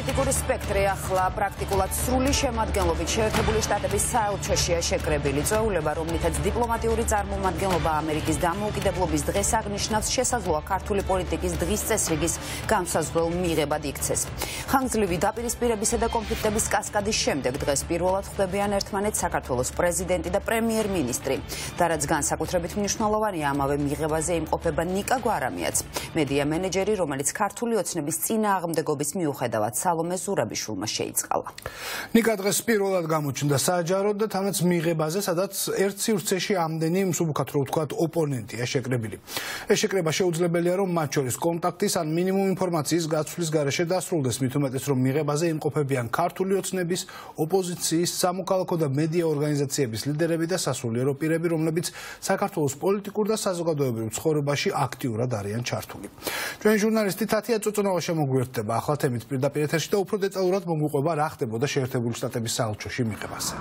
პოლიტიკური სპექტრი ახლა პრაქტიკულად სრული შემადგენლობით შეერთებული შტატების საელჩოშია შეკრებილი. წვეულება, რომლითაც დიპლომატიური წარმომადგენლობა ამერიკის დამოუკიდებლობის დღეს აღნიშნავს, შესაძლოა ქართული პოლიტიკის დღის წესრიგის განსაზღვრელ მიღებად იქცეს. ხანგრძლივი დაპირისპირებისა და კონფლიქტების კასკადის შემდეგ დღეს პირველად ხვდებიან ერთმანეთს საქართველოს პრეზიდენტი და პრემიერ-მინისტრი. და რაც განსაკუთრებით მნიშვნელოვანია, ამავე მიღებაზე იმყოფება ნიკა გვარამიაც, მედია მენეჯერი, რომელიც ქართული ოცნების წინააღმდეგობის მიუხედავად სალომე ზურაბიშვილმა შეიწყალა. ნიკა დღეს პირველად გამოჩნდა საჯაროდ და თანაც მიღებაზე, სადაც ერთ სივრცეში ამდენი მსუბუქად რო ვთქვათ ოპონენტია შეკრებილი. ეს შეკრება შეუძლებელია, რომ მათ შორის კონტაქტის ან მინიმუმ ინფორმაციის გაცვლის გარეშე დასრულდეს, მით უმეტეს რომ მიღებაზე იმყოფებიან ქართული ოცნების, ოპოზიციის, სამოქალაქო და მედია ორგანიზაციების ლიდერები და სასულიერო პირები, რომლებიც საქართველოს პოლიტიკურ და საზოგადოებრივ ცხოვრებაში აქტიურად არიან ჩართული. ჩვენი ჟურნალისტი თათია წოწონავა შემოგვიერთდება ახლა თემით პირდაპირ ეთერში და უფრო დეტალურად მოგვიყვება რა ხდებოდა შეერთებული შტატების საელჩოში მიღებაზე.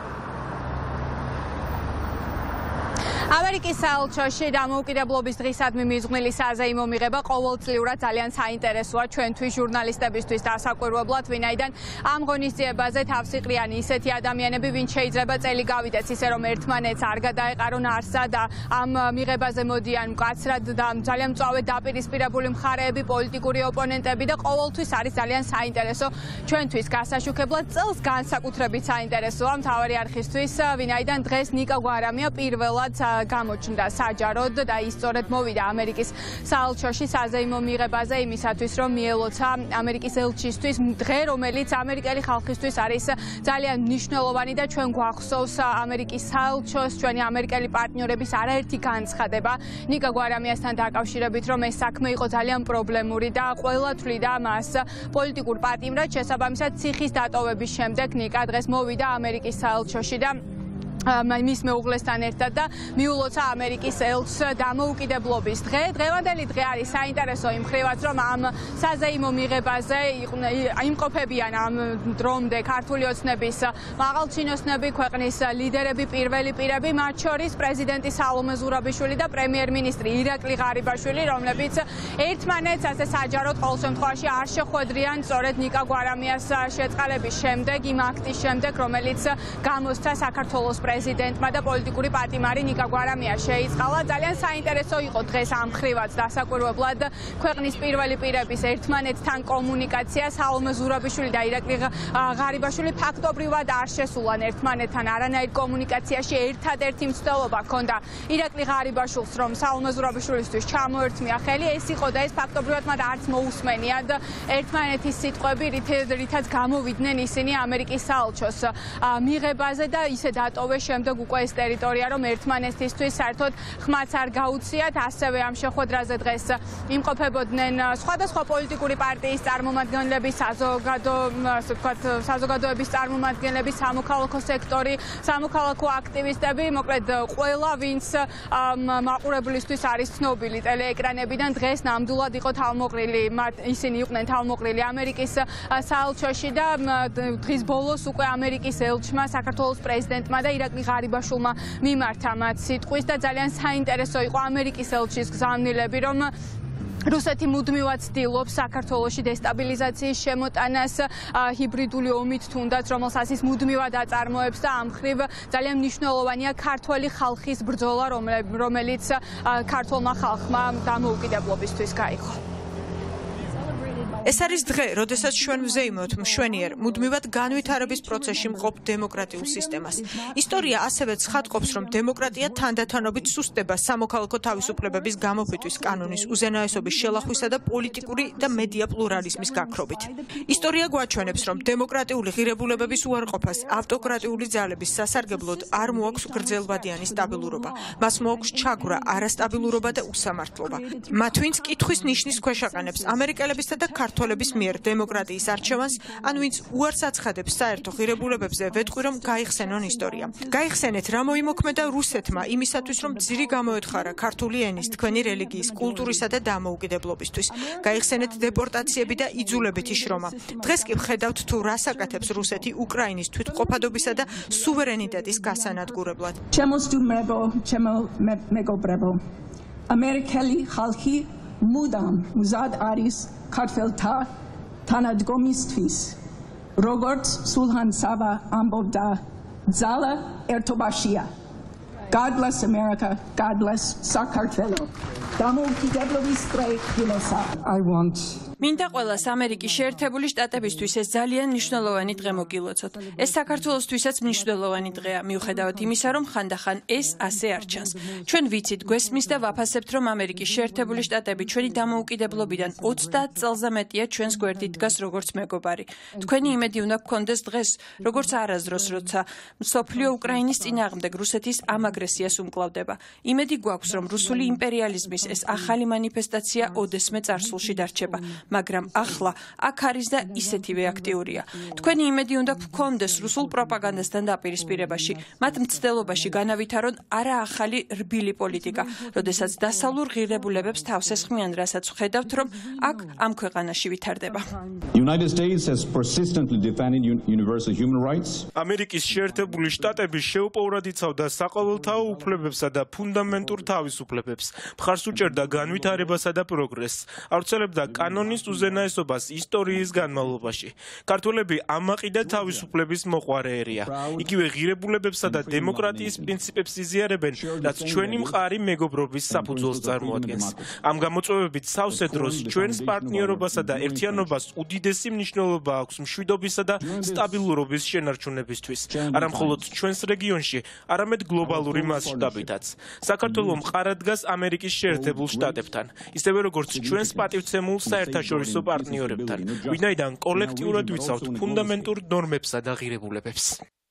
ამერიკის საელჩოში დამოუკიდებლობის დღისადმი მიზღვნილი საზეიმო მიღება ყოველწლიურად ძალიან საინტერესოა ჩვენთვის ჟურნალისტებისთვის დასაკვირვებლად, ვინაიდან ამ ღონისძიებაზე თავს იყრიან ისეთი ადამიანები, ვინც შეიძლება წელი გავიდეს ისე რომ ერთმანეთს არ გადაეყარონ არსა და ამ მიღებაზე მოდიან მკაცრად და ძალიან მწვავედ დაპირისპირებული მხარეები, პოლიტიკური ოპონენტები და ყოველთვის არის ძალიან საინტერესო ჩვენთვის გასაშუქებლად, წელს განსაკუთრებით საინტერესოა მთავარი არხისთვის, ვინაიდან დღეს ნიკა გვარამია პირველად გამოჩნდა საჯაროდ და ის სწორედ მოვიდა ამერიკის საელჩოში საზეიმო მიღებაზე იმისათვის, რომ მიელოცა ამერიკის ელჩისთვის დღე, რომელიც ამერიკელი ხალხისთვის არის ძალიან მნიშვნელოვანი და ჩვენ გვახსოვს ამერიკის საელჩოს, ჩვენი ამერიკელი პარტნიორების არაერთი განცხადება ნიკა გვარამიასთან დაკავშირებით, რომ ეს საქმე იყო ძალიან პრობლემური და ყველა თვლიდა მას პოლიტიკურ პატიმრად, შესაბამისად ციხის დატოვების შემდეგ ნიკა დღეს მოვიდა ამერიკის საელჩოში და მის მეუღლესთან ერთად და მიულოცა ამერიკის ელჩს დამოუკიდებლობის დღე. დღევანდელი დღე არის საინტერესო იმ მხრივაც, რომ ამ საზეიმო მიღებაზე იმყოფებიან ამ დრომდე ქართული ოცნების მაღალჩინოსნები, ქვეყნის ლიდერები, პირველი პირები, მათ შორის პრეზიდენტი სალომე ზურაბიშვილი და პრემიერ-მინისტრი ირაკლი ღარიბაშვილი, რომლებიც ერთმანეთს ასე საჯაროდ ყოველ შემთხვევაში არ შეხვედრიან სწორედ ნიკა გვარამიას შეწყალების შემდეგ, იმ აქტის შემდეგ, რომელიც გამოსცა საქართველოს პრეზიდენტმა და პოლიტიკური პატიმარი ნიკა გვარამია შეიწყალა. ძალიან საინტერესო იყო დღეს ამ მხრივაც დასაკვირვებლად ქვეყნის პირველი პირების ერთმანეთთან კომუნიკაცია. სალომე ზურაბიშვილი და ირაკლი ღარიბაშვილი ფაქტობრივად არ შესულან ერთმანეთთან არანაირ კომუნიკაციაში. ერთადერთი მცდელობა ჰქონდა ირაკლი ღარიბაშვილს, რომ სალომე ზურაბიშვილისთვის ჩამოერთმია ხელი. ეს იყო და ეს ფაქტობრივად მათ არც მოусმენიათ ერთმანეთის სიტყვები, რითაც გამოვიდნენ ისინი ამერიკის საელჩოს მიღებაზე და ისე დატოვეს შემდეგ უკვე ეს ტერიტორია, რომ ერთმანეთისთვის საერთოდ ხმაც არ გაუციათ. ასევე ამ შეხვედრაზე დღეს იმყოფებოდნენ სხვადასხვა პოლიტიკური პარტიის წარმომადგენლები, საზოგადოების წარმომადგენლები, სამოქალაქო სექტორი, სამოქალაქო აქტივისტები, მოკლედ ყველა, ვინც მაყურებლისთვის არის ცნობილი ტელეეკრანებიდან, დღეს ნამდვილად იყო თავმოყრილი. ისინი იყვნენ თავმოყრილი ამერიკის საელჩოში და დღის ბოლოს უკვე ამერიკის ელჩმა, საქართველოს პრეზიდენტმა და ირაკლი ღარიბაშვილმა მიმართა მათ სიტყვის და ძალიან საინტერესო იყო ამერიკის ელჩის გზავნილები, რომ რუსეთი მუდმივად ცდილობს საქართველოში დესტაბილიზაციის შემოტანას ჰიბრიდული ომით თუნდაც, რომელსაც ის მუდმივად აწარმოებს და ამ მხრივ ძალიან მნიშვნელოვანია ქართველი ხალხის ბრძოლა, რომელიც ქართველმა ხალხმა დამოუკიდებლობისთვის გაიღო. ეს არის დღე, როდესაც ჩვენ ვზეიმოთ მშვენიერ, მუდმივად განვითარების პროცესში მყოფ დემოკრატიულ სისტემას. ისტორია ასევე ცხადყოფს, რომ დემოკრატია თანდათანობით სუსტდება სამოქალაქო თავისუფლებების გამოფიტვის კანონის უზენაესობის შელახვისა და პოლიტიკური და მედია პლურალიზმის გაქრობით. ისტორია გვაჩვენებს, რომ დემოკრატიული ღირებულებების უარყოფას ავტოკრატიული ძალების სასარგებლოდ არ მოაქვს გრძელვადიანი სტაბილურობა. მას მოაქვს ჩაგვრა, არასტაბილურობა და უსამართლობა. მათ ვინც კითხვის ნიშნის ქვეშ აყენებს ამერიკელებისა და ქართველების მიერ დემოკრატიის არჩევანს, ან ვინც უარს აცხადებს საერთო ღირებულებებზე, ვეტყვი რომ გაიხსენონ ისტორია. გაიხსენეთ რა მოიმოქმედა რუსეთმა იმისათვის, რომ ძირი გამოეთხარა ქართული ენის, თქვენი რელიგიის, კულტურისა და დამოუკიდებლობისთვის. გაიხსენეთ დეპორტაციები და იძულებითი შრომა. დღეს კი ვხედავთ თუ რას აკეთებს რუსეთი უკრაინის თვითმყოფადობისა და სუვერენიტეტის გასანადგურებლად. მეგობრებო, ამერიკელი ხალხი მუდამ მზად არის ქართველთა თანადგომისთვის, როგორც სულხან სავა ამბობდა, ძალა ერთობაშია. God bless America, God bless საქართველო. დამოუკიდებლობის დღე გილესა. I want მინდა ყველას ამერიკის შეერთებული შტატებისთვის ეს ძალიან მნიშვნელოვანი დღე მოგილოცოთ. ეს საქართველოსთვისაც მნიშვნელოვანი დღეა, მიუხედავად იმისა, რომ ხანდახან ეს ასე არ ჩანს. ჩვენ ვიცით, გვესმის და ვაფასებთ, რომ ამერიკის შეერთებული შტატები ჩვენი დამოუკიდებლობიდან 30 წელზე მეტია ჩვენს გვერდით დგას როგორც მეგობარი. თქვენი იმედი უნდა გქონდეს დღეს, როგორც არასდროს, როცა მსოფლიო უკრაინის წინააღმდეგ რუსეთის ამ აგრესიას უმკლავდება. იმედი გვაქვს, რომ რუსული იმპერიალიზმის ეს ახალი მანიფესტაცია ოდესმე წარსულში დარჩება. მაგრამ ახლა აქ არის და ისეთივე აქტიურია. თქვენი იმედი უნდა გქონდეს რუსულ პროპაგანდასთან დაპირისპირებაში, მათ მცდელობაში განავითარონ არა ახალი რბილი პოლიტიკა, როდესაც დასავლურ ღირებულებებს თავს ესხმიან, რასაც ვხედავთ, რომ აქ ამ ქვეყანაში ვითარდება. ამერიკის შეერთებული შტატები შეუპოვრად იცავდა საყოველთაო უფლებებსა და ფუნდამენტურ თავისუფლებებს, მხარს უჭერდა განვითარებასა და პროგრესს, ავრცელებდა კანონის უზენაესობას ისტორიის განმავლობაში. ქართველები ამაყი და თავისუფლების მოყვარე ერია. იგივე ღირებულებებსა და დემოკრატიის პრინციპებს იზიარებენ, რაც ჩვენი მყარი მეგობრობის საფუძველს წარმოადგენს. ამ გამოწვევებით სავსე დროს ჩვენს პარტნიორობასა და ერთიანობას უდიდესი მნიშვნელობა აქვს მშვიდობისა და სტაბილურობის შენარჩუნებისთვის, არა მხოლოდ ჩვენს რეგიონში, არამედ გლობალური მასშტაბითაც. საქართველო მყარად დგას ამერიკის შეერთებულ შტატებთან, ისევე როგორც ჩვენს პატივცემულ საერთაშორისო პარტნიორებთან, ვინაიდან კოლექტიურად ვიცავთ ფუნდამენტურ ნორმებსა და ღირებულებებს.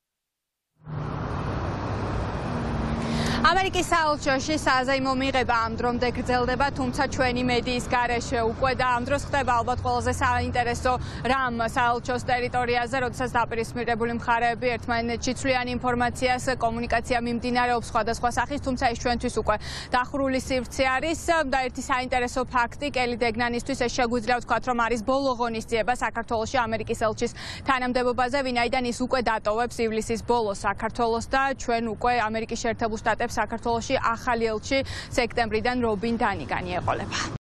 ამერიკის საელჩოში საზეიმო მიღება ამ დრომდე გრძელდება, თუმცა ჩვენი მედიის გარეშე უკვე და ამ დროს ხდება ალბათ ყველაზე საინტერესო რამ საელჩოს ტერიტორიაზე, როდესაც დაპირისპირებული მხარეები ერთმანეთში ცვლიან ინფორმაციას, კომუნიკაცია მიმდინარეობს სხვადასხვა სახის, თუმცა ის ჩვენთვის უკვე დახურული სივრცე არის და ერთი საინტერესო ფაქტი კელი დეგნანისთვის ეს შეგვიძლია ვთქვათ, რომ არის ბოლო ღონისძიება საქართველოში ამერიკის ელჩის თანამდებობაზე, ვინაიდან ის უკვე დატოვებს ივლისის ბოლოს საქართველოს და ჩვენ უკვე ამერიკის შეერთებულ შტატებს საქართველოში ახალი ელჩი სექტემბრიდან რობინ დანიგანი ეყოლება.